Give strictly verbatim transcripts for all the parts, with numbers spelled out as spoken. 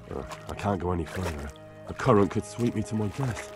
Uh, I can't go any further. The current could sweep me to my death.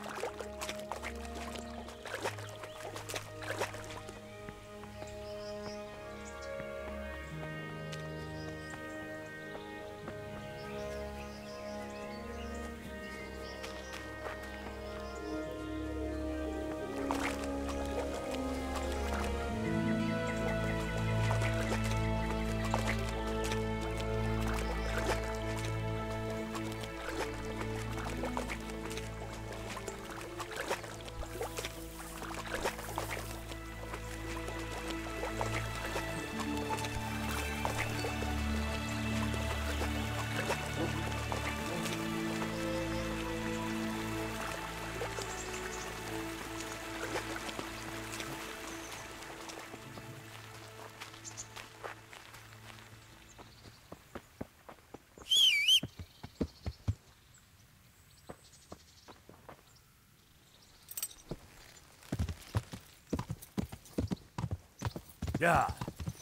Yeah.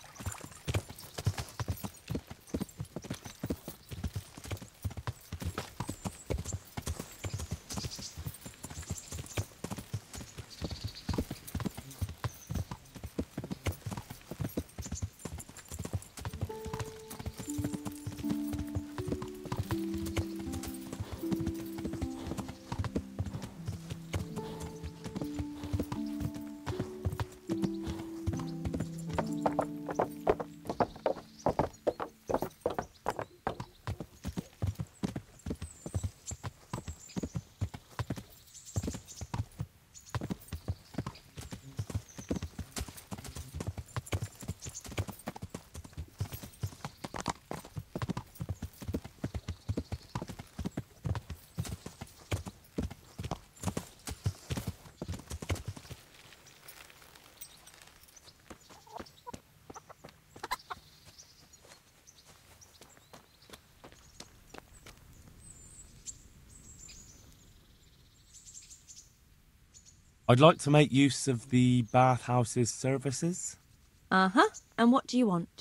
I'd like to make use of the bathhouse's services. Uh-huh. And what do you want?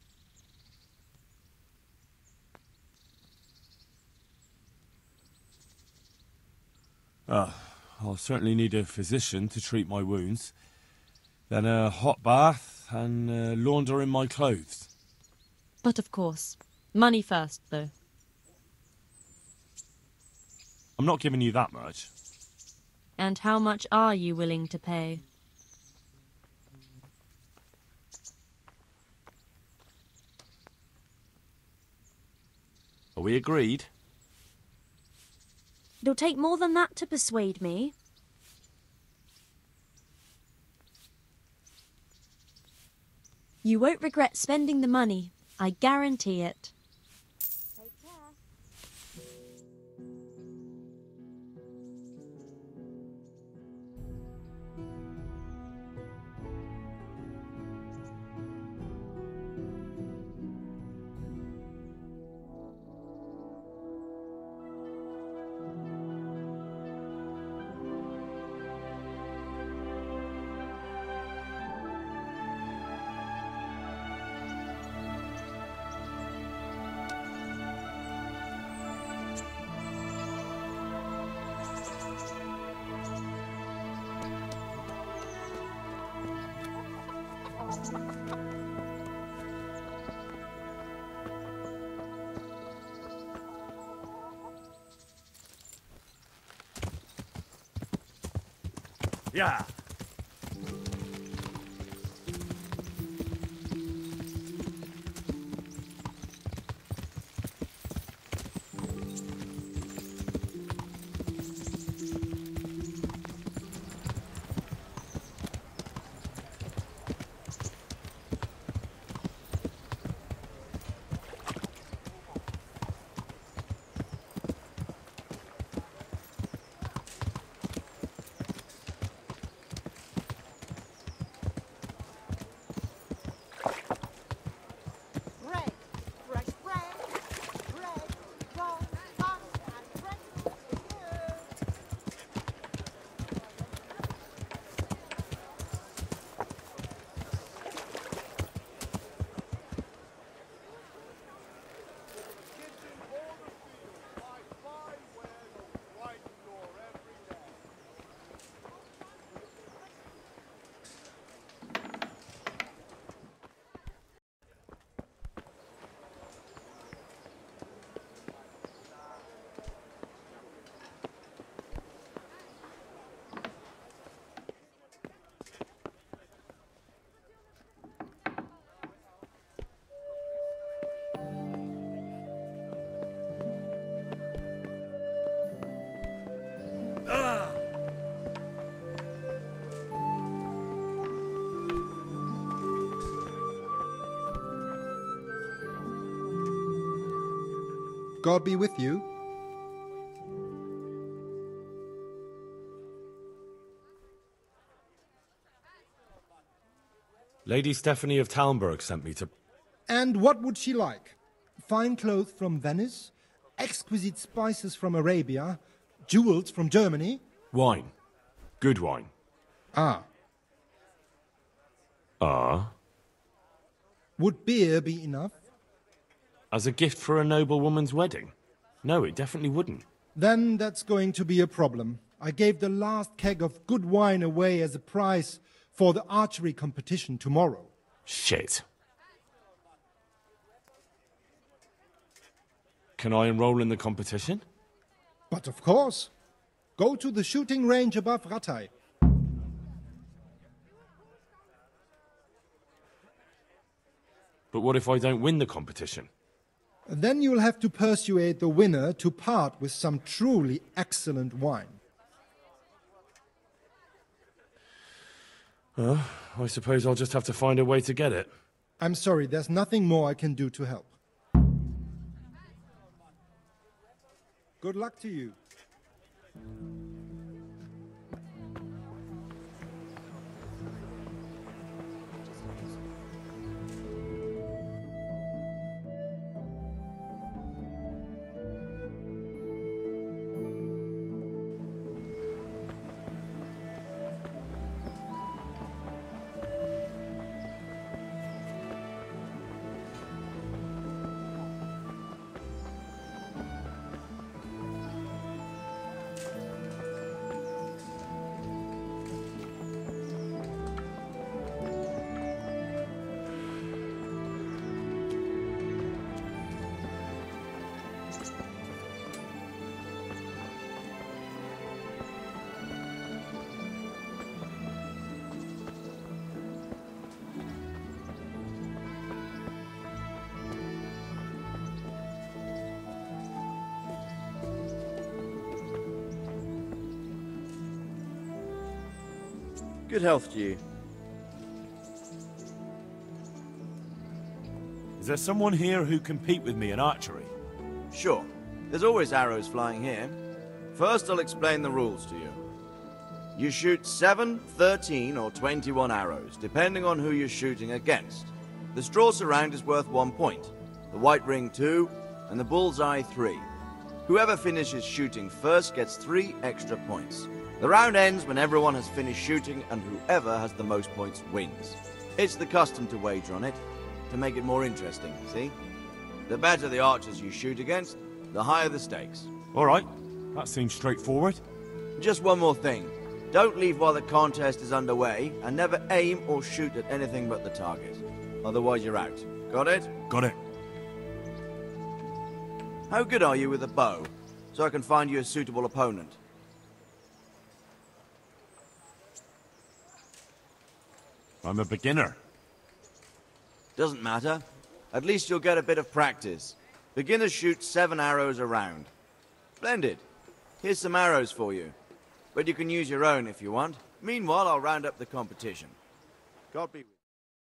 Uh, I'll certainly need a physician to treat my wounds. Then a hot bath and uh, laundering my clothes. But of course. Money first, though. I'm not giving you that much. And how much are you willing to pay? Are we agreed? It'll take more than that to persuade me. You won't regret spending the money. I guarantee it. Take care. Yeah. God be with you. Lady Stephanie of Talmberg sent me to... And what would she like? Fine clothes from Venice, exquisite spices from Arabia, jewels from Germany? Wine. Good wine. Ah. Ah? Would beer be enough? As a gift for a noble woman's wedding? No, it definitely wouldn't. Then that's going to be a problem. I gave the last keg of good wine away as a prize for the archery competition tomorrow. Shit. Can I enroll in the competition? But of course. Go to the shooting range above Rattay. But what if I don't win the competition? Then you'll have to persuade the winner to part with some truly excellent wine. Uh, I suppose I'll just have to find a way to get it. I'm sorry, there's nothing more I can do to help. Good luck to you. Good health to you. Is there someone here who can compete with me in archery? Sure. There's always arrows flying here. First, I'll explain the rules to you. You shoot seven, thirteen, or twenty-one arrows, depending on who you're shooting against. The straw surround is worth one point, the white ring two, and the bullseye three. Whoever finishes shooting first gets three extra points. The round ends when everyone has finished shooting, and whoever has the most points wins. It's the custom to wager on it, to make it more interesting, see? The better the archers you shoot against, the higher the stakes. All right. That seems straightforward. Just one more thing. Don't leave while the contest is underway, and never aim or shoot at anything but the target. Otherwise you're out. Got it? Got it. How good are you with a bow, so I can find you a suitable opponent? I'm a beginner. Doesn't matter. At least you'll get a bit of practice. Beginners shoot seven arrows a round. Splendid. Here's some arrows for you. But you can use your own if you want. Meanwhile, I'll round up the competition. God be with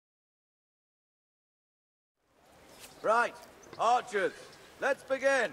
you. Right, archers, let's begin.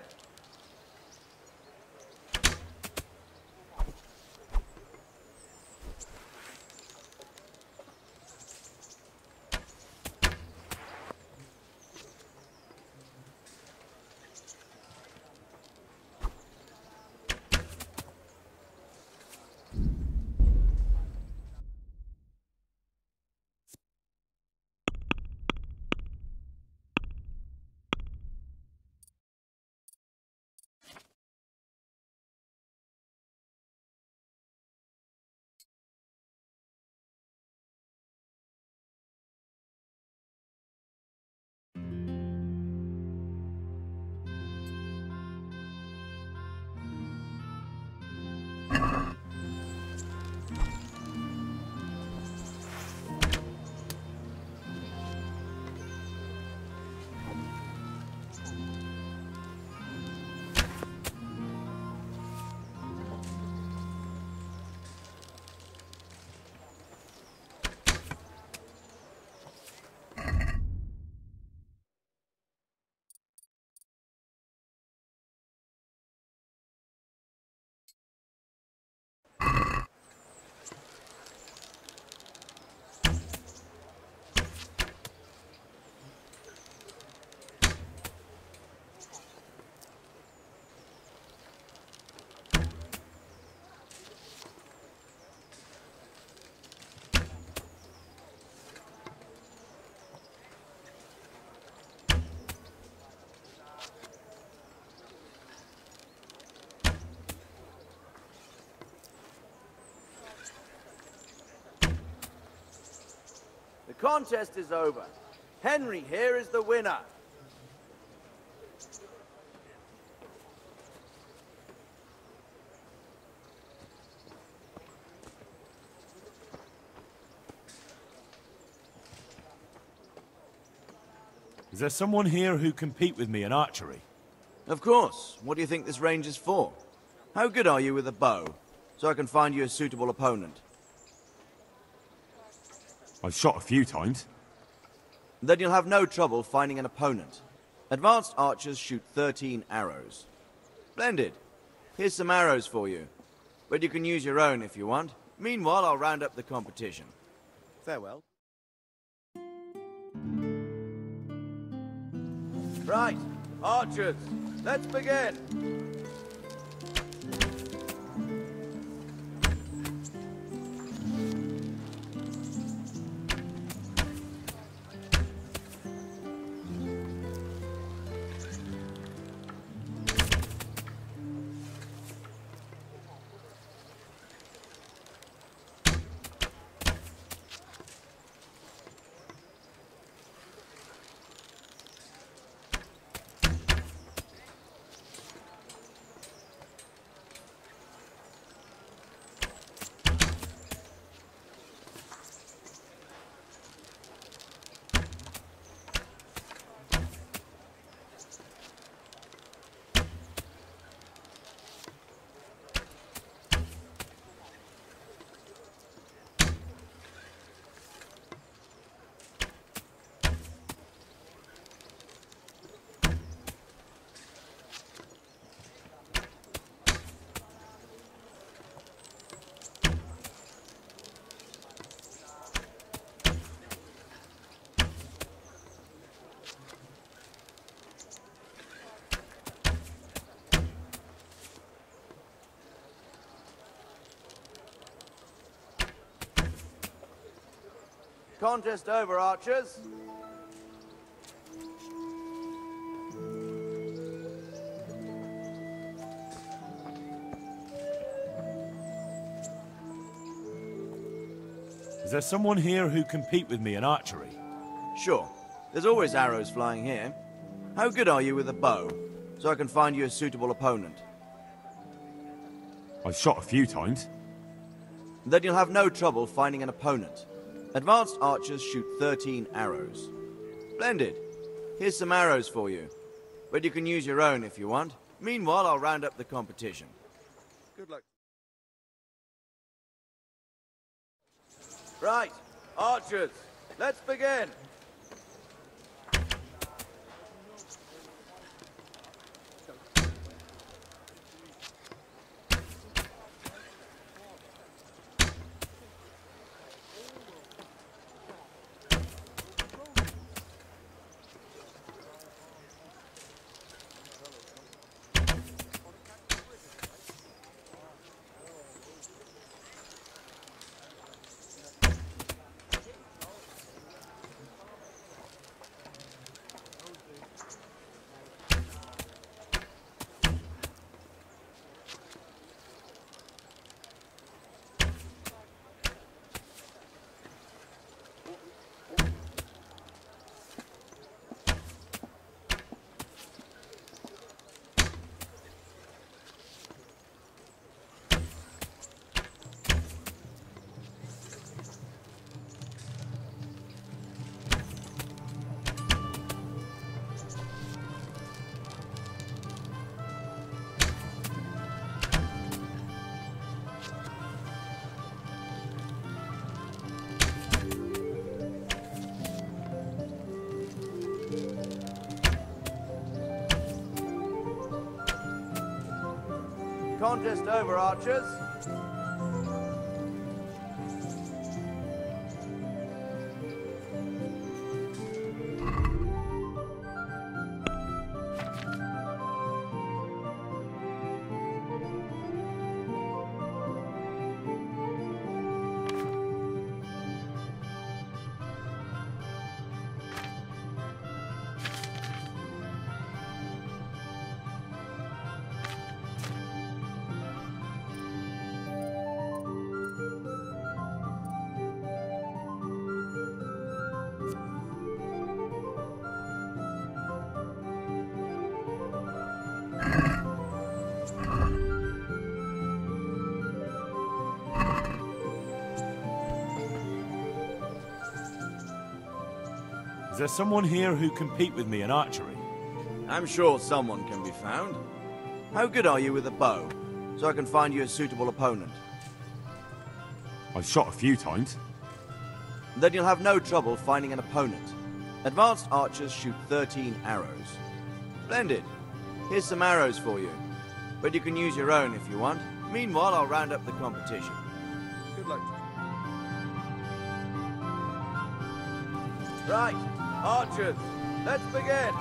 The contest is over. Henry here is the winner. Is there someone here who compete with me in archery? Of course. What do you think this range is for? How good are you with a bow? So I can find you a suitable opponent. I've shot a few times. Then you'll have no trouble finding an opponent. Advanced archers shoot thirteen arrows. Splendid. Here's some arrows for you. But you can use your own if you want. Meanwhile, I'll round up the competition. Farewell. Right, archers, let's begin. Contest over, archers. Is there someone here who compete with me in archery? Sure. There's always arrows flying here. How good are you with a bow? So I can find you a suitable opponent. I've shot a few times. Then you'll have no trouble finding an opponent. Advanced archers shoot thirteen arrows. Splendid. Here's some arrows for you. But you can use your own if you want. Meanwhile, I'll round up the competition. Good luck. Right, archers, let's begin. Contest over, archers. Is there someone here who can compete with me in archery? I'm sure someone can be found. How good are you with a bow? So I can find you a suitable opponent. I've shot a few times. Then you'll have no trouble finding an opponent. Advanced archers shoot thirteen arrows. Splendid. Here's some arrows for you. But you can use your own if you want. Meanwhile, I'll round up the competition. Good luck. Right, archers, let's begin.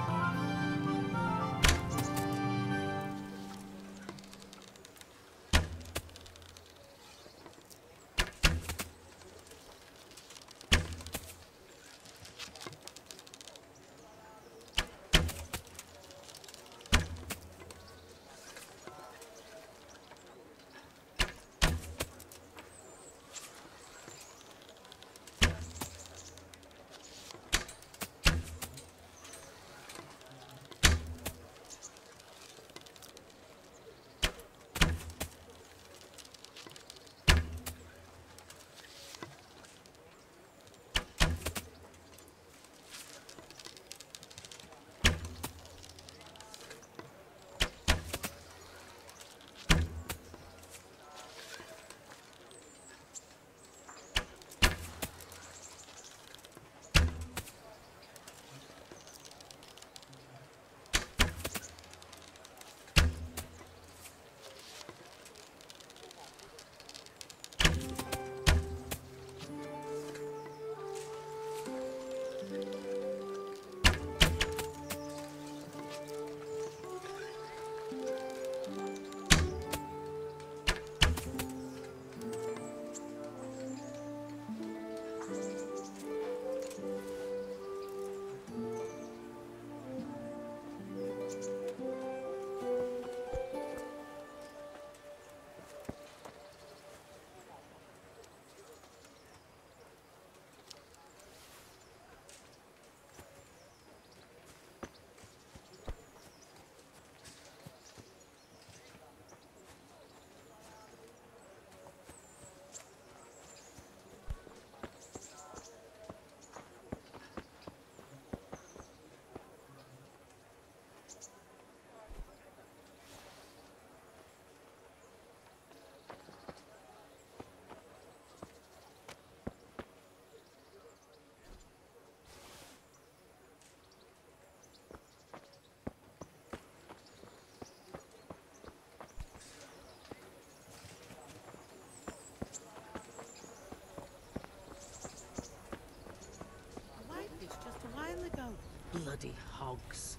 Bloody hogs.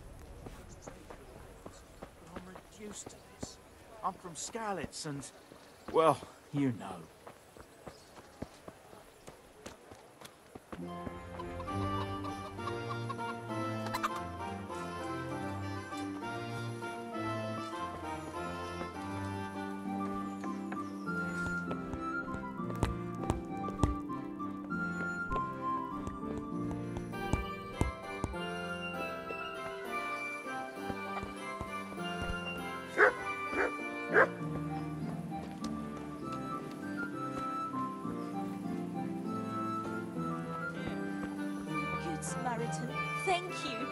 I'm reduced to this. I'm from Skalitz and, well, you know. Good Samaritan, thank you.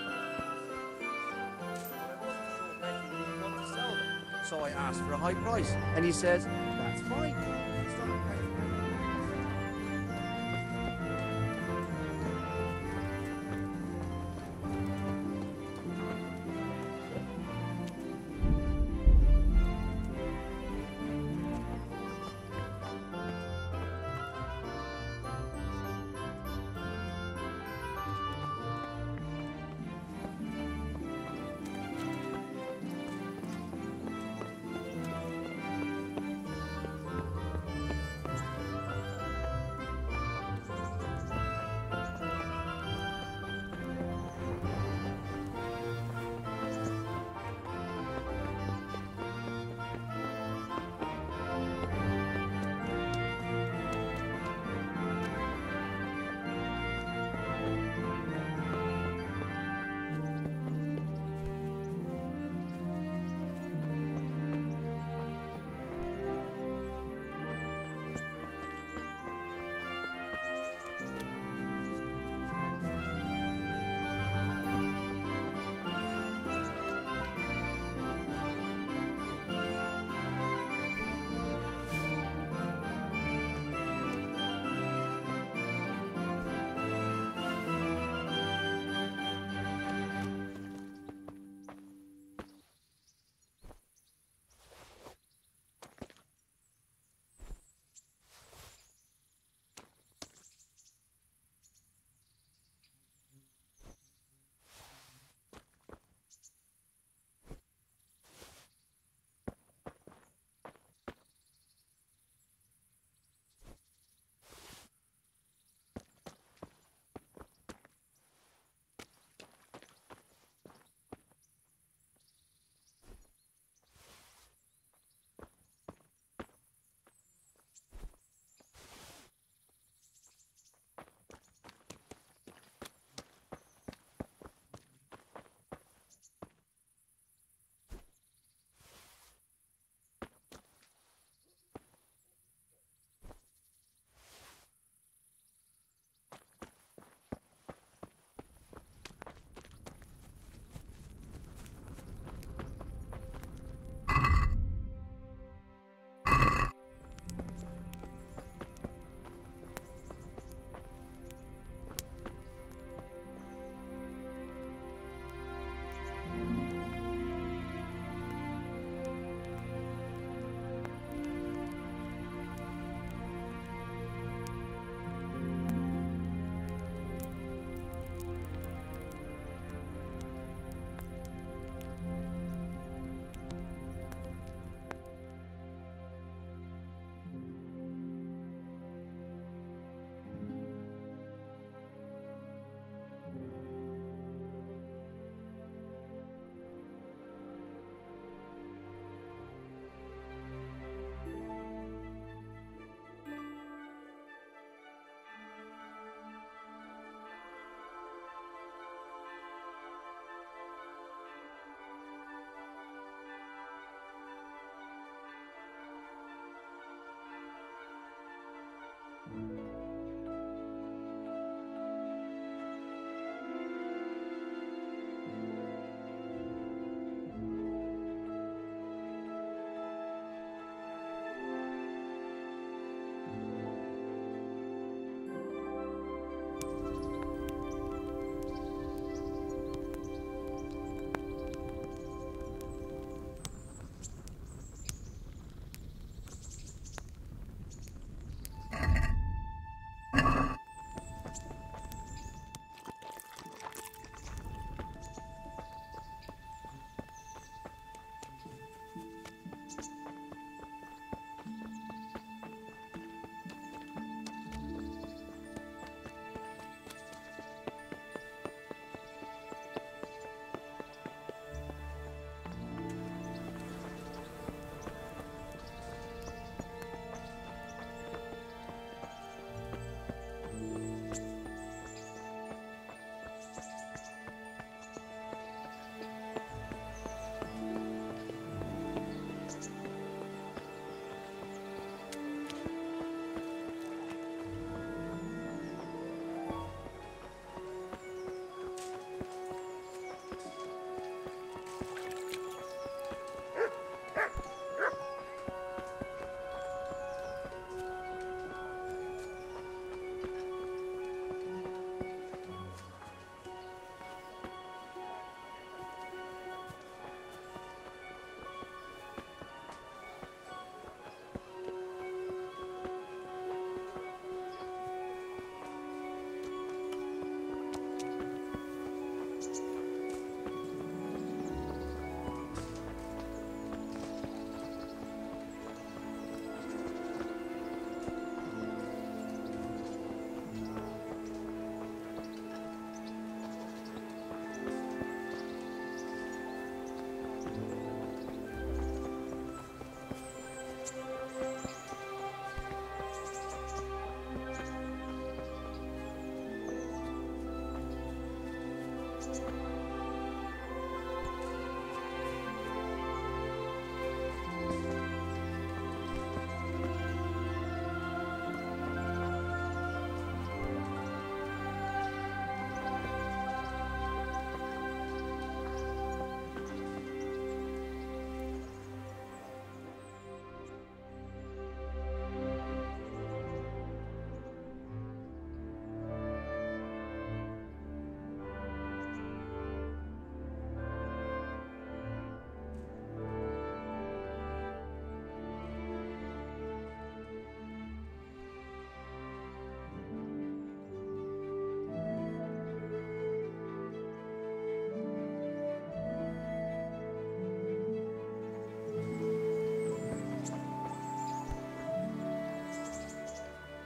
So I asked for a high price, and he says, that's fine.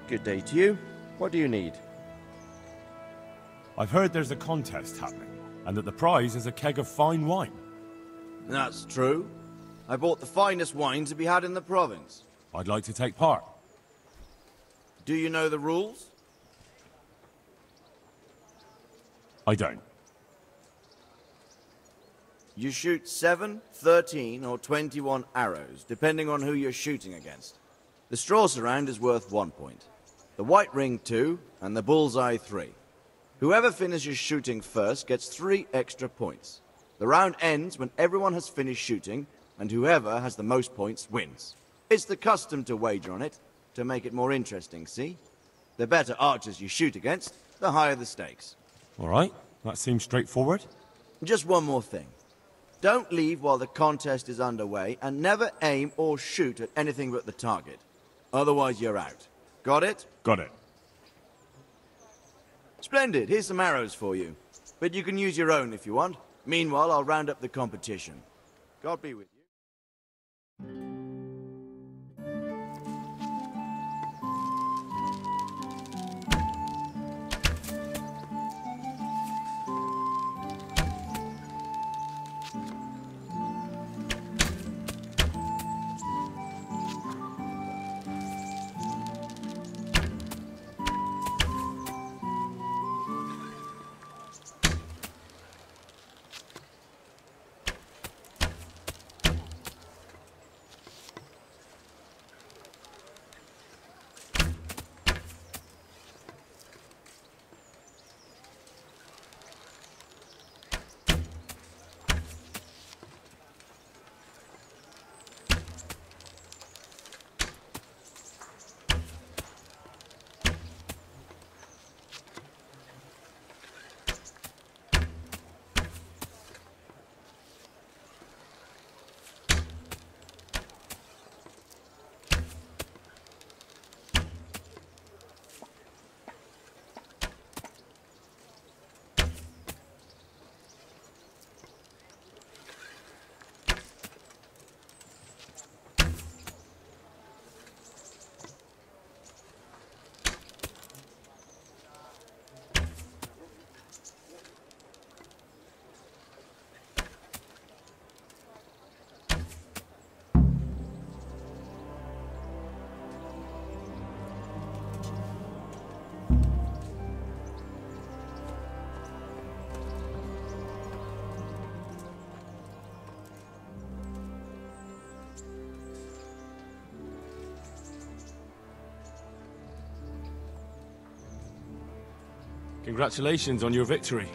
Good day to you. What do you need? I've heard there's a contest happening, and that the prize is a keg of fine wine. That's true. I bought the finest wine to be had in the province. I'd like to take part. Do you know the rules? I don't. You shoot seven, thirteen, or twenty-one arrows, depending on who you're shooting against. The straw surround is worth one point, the white ring two, and the bullseye three. Whoever finishes shooting first gets three extra points. The round ends when everyone has finished shooting, and whoever has the most points wins. It's the custom to wager on it, to make it more interesting, see? The better archers you shoot against, the higher the stakes. All right, that seems straightforward. Just one more thing. Don't leave while the contest is underway, and never aim or shoot at anything but the target. Otherwise you're out. Got it? Got it. Splendid, here's some arrows for you. But you can use your own if you want. Meanwhile, I'll round up the competition. God be with you. Congratulations on your victory.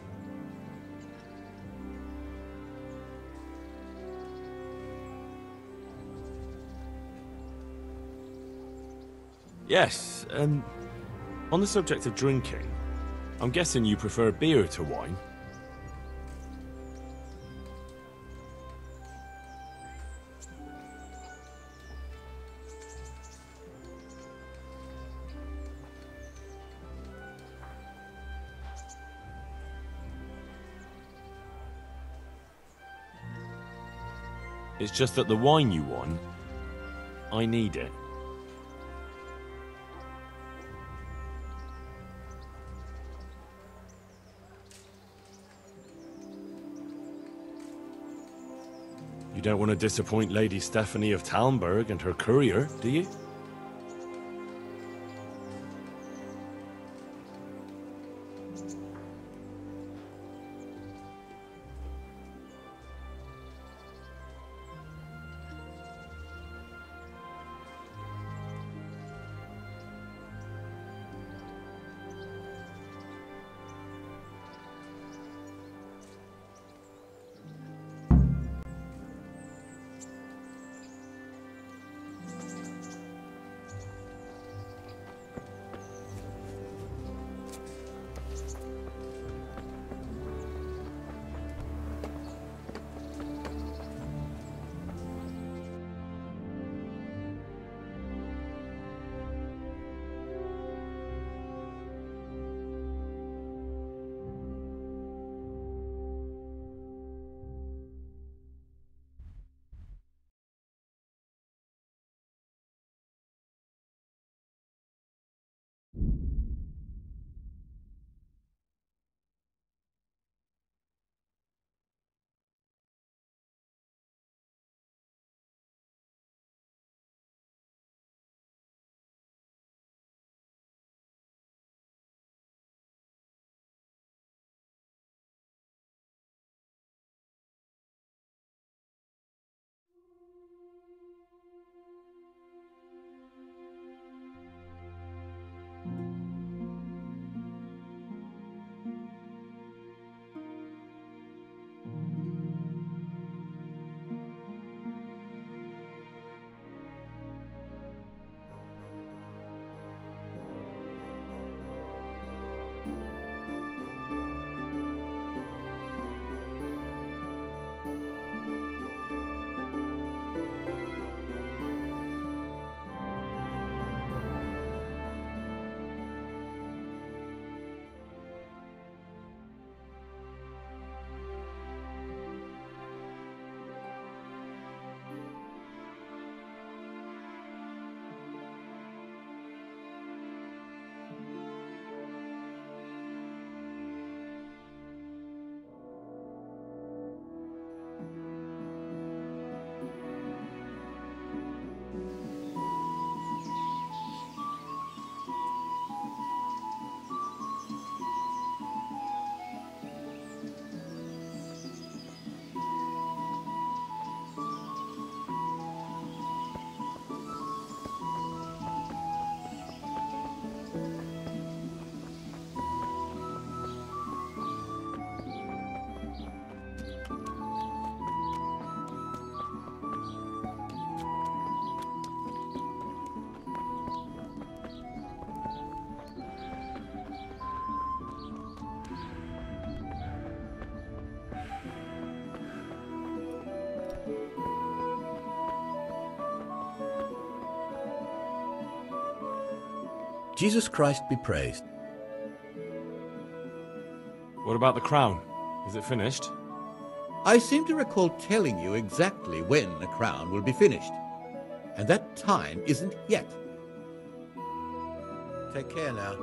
Yes, um, on the subject of drinking, I'm guessing you prefer beer to wine. It's just that the wine you won, I need it. You don't want to disappoint Lady Stephanie of Talmberg and her courier, do you? Jesus Christ be praised. What about the crown? Is it finished? I seem to recall telling you exactly when the crown will be finished, and that time isn't yet. Take care now.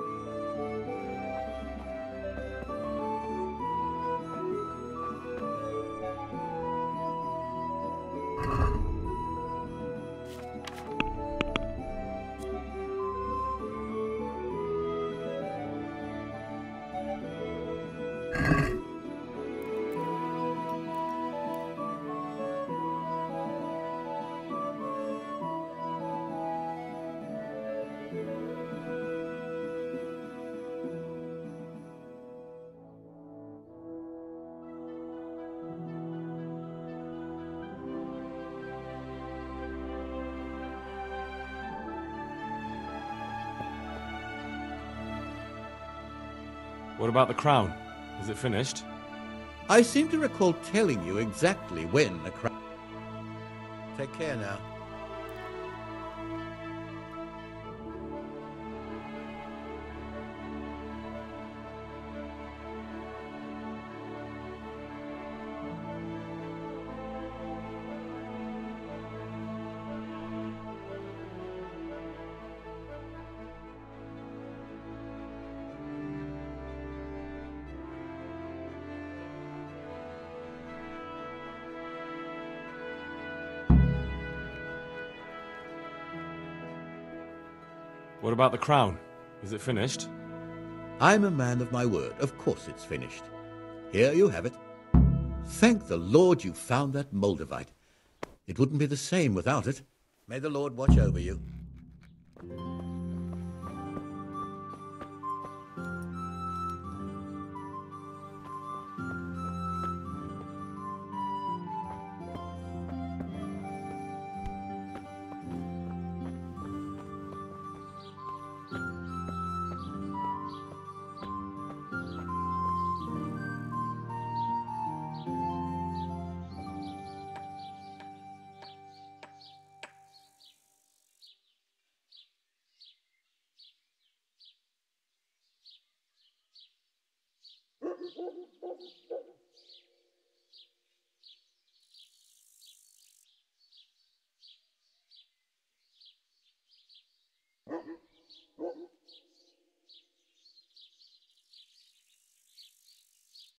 What about the crown? Is it finished? I seem to recall telling you exactly when the crown... Take care now. What about the crown? Is it finished? I'm a man of my word. Of course it's finished. Here you have it. Thank the Lord you found that Moldavite. It wouldn't be the same without it. May the Lord watch over you. Mm-hmm.